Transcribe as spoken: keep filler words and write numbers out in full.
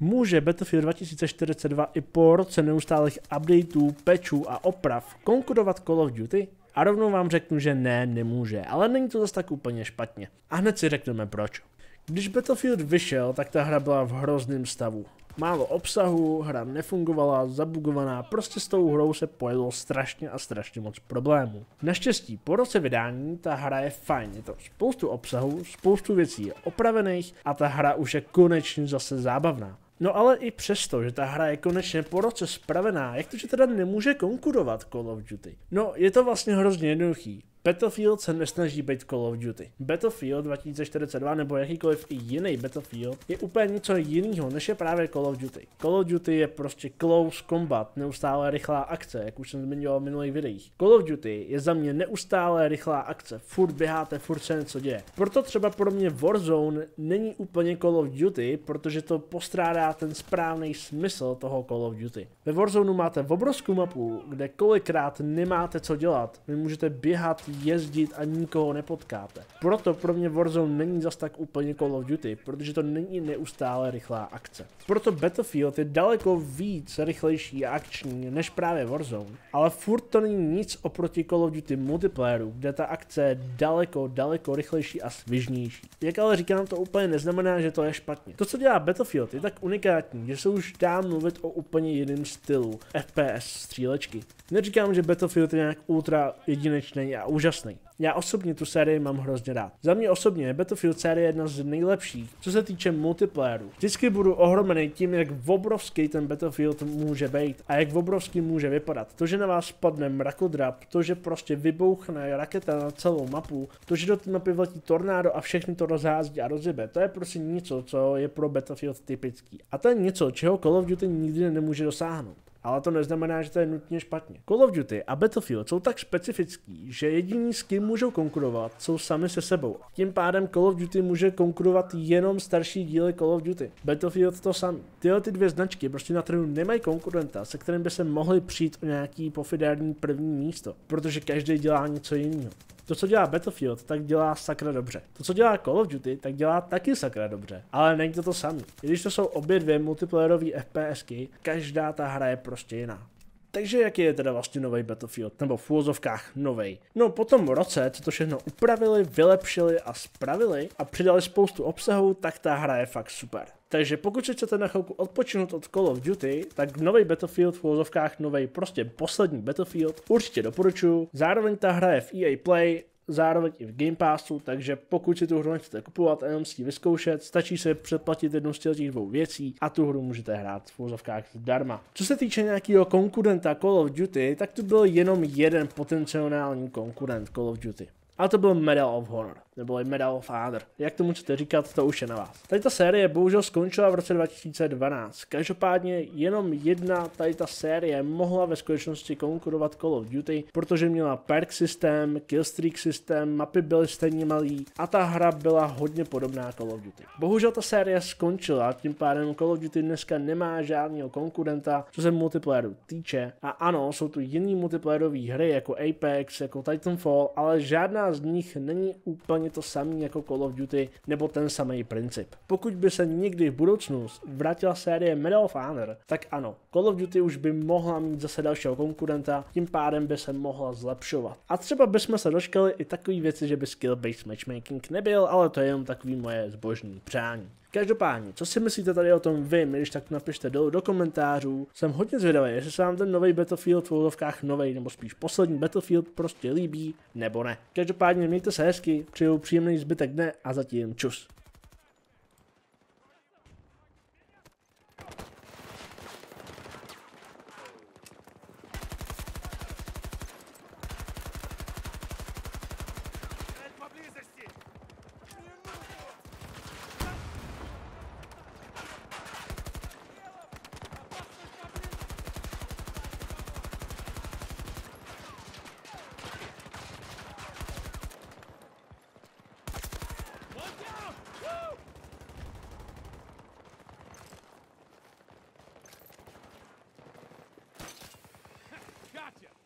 může Battlefield dva tisíce čtyřicet dva i po roce neustálých updateů, patchů a oprav konkurovat Call of Duty? A rovnou vám řeknu, že ne, nemůže, ale není to zase tak úplně špatně. A hned si řekneme proč. Když Battlefield vyšel, tak ta hra byla v hrozném stavu. Málo obsahu, hra nefungovala, zabugovaná, prostě s tou hrou se pojelo strašně a strašně moc problémů. Naštěstí po roce vydání ta hra je fajn, je to spoustu obsahu, spoustu věcí je opravených a ta hra už je konečně zase zábavná. No ale i přesto, že ta hra je konečně po roce spravená, jak to, že teda nemůže konkurovat Call of Duty? No, je to vlastně hrozně jednoduchý. Battlefield se nesnaží být Call of Duty. Battlefield dva tisíce čtyřicet dva nebo jakýkoliv i jiný Battlefield je úplně něco jiného, než je právě Call of Duty. Call of Duty je prostě close combat, neustále rychlá akce, jak už jsem zmiňoval v minulých videích. Call of Duty je za mě neustále rychlá akce, furt běháte, furt se něco děje. Proto třeba pro mě Warzone není úplně Call of Duty, protože to postrádá ten správný smysl toho Call of Duty. Ve Warzone máte obrovskou mapu, kde kolikrát nemáte co dělat. Vy můžete běhat, jezdit a nikoho nepotkáte. Proto pro mě Warzone není zas tak úplně Call of Duty, protože to není neustále rychlá akce. Proto Battlefield je daleko víc rychlejší a akční než právě Warzone, ale furt to není nic oproti Call of Duty multiplayeru, kde ta akce je daleko, daleko rychlejší a svižnější. Jak ale říkám, to úplně neznamená, že to je špatně. To, co dělá Battlefield, je tak unikátní, že se už dá mluvit o úplně jiném stylu F P S střílečky. Neříkám, že Battlefield je nějak ultra jedinečný a úžasný. Já osobně tu sérii mám hrozně rád. Za mě osobně je Battlefield série jedna z nejlepších, co se týče multiplayeru. Vždycky budu ohromený tím, jak obrovský ten Battlefield může být a jak obrovský může vypadat. To, že na vás spadne mrakodrap, to, že prostě vybouchne raketa na celou mapu, to, že do té mapy vletí tornádo a všechny to rozhází a rozjebe, to je prostě něco, co je pro Battlefield typický. A to je něco, čeho Call of Duty nikdy nemůže dosáhnout. Ale to neznamená, že to je nutně špatně. Call of Duty a Battlefield jsou tak specifický, že jediní, s kým můžou konkurovat, jsou sami se sebou. Tím pádem Call of Duty může konkurovat jenom starší díly Call of Duty. Battlefield to samý. Tyhle ty dvě značky prostě na trhu nemají konkurenta, se kterým by se mohli přijít o nějaký pofidérní první místo, protože každý dělá něco jiného. To, co dělá Battlefield, tak dělá sakra dobře. To, co dělá Call of Duty, tak dělá taky sakra dobře. Ale není to to samé. I když to jsou obě dvě multiplayerové FPSky, každá ta hra je prostě jiná. Takže jaký je teda vlastně nový Battlefield, nebo v úvozovkách novej? No po tom roce, co to všechno upravili, vylepšili a spravili a přidali spoustu obsahu, tak ta hra je fakt super. Takže pokud si chcete na chvilku odpočinout od Call of Duty, tak nový Battlefield v úvozovkách novej prostě poslední Battlefield určitě doporučuji. Zároveň ta hra je v E A Play, zároveň i v Game Passu, takže pokud si tu hru nechcete kupovat a jenom si ji vyzkoušet, stačí se předplatit jednu z těch dvou věcí a tu hru můžete hrát v úvozovkách zdarma. Co se týče nějakého konkurenta Call of Duty, tak tu byl jenom jeden potenciální konkurent Call of Duty. A to byl Medal of Honor, nebo Medal of Honor. Jak tomu chcete říkat, to už je na vás. Tady ta série bohužel skončila v roce dva tisíce dvanáct. Každopádně jenom jedna tady ta série mohla ve skutečnosti konkurovat Call of Duty, protože měla perk systém, killstreak systém, mapy byly stejně malý a ta hra byla hodně podobná Call of Duty. Bohužel ta série skončila, tím pádem Call of Duty dneska nemá žádného konkurenta, co se multiplayeru týče. A ano, jsou tu jiný multiplayerové hry jako Apex, jako Titanfall, ale žádná z nich není úplně to samý jako Call of Duty nebo ten samý princip. Pokud by se někdy v budoucnu vrátila série Medal of Honor, tak ano, Call of Duty už by mohla mít zase dalšího konkurenta, tím pádem by se mohla zlepšovat. A třeba bychom se dočkali i takové věci, že by skill-based matchmaking nebyl, ale to je jenom takový moje zbožný přání. Každopádně, co si myslíte tady o tom vy, když tak napište dolů do komentářů. Jsem hodně zvědavý, jestli se vám ten nový Battlefield v úvodovkách novej, nebo spíš poslední Battlefield prostě líbí, nebo ne. Každopádně mějte se hezky, přeju příjemný zbytek dne a zatím čus. Gotcha!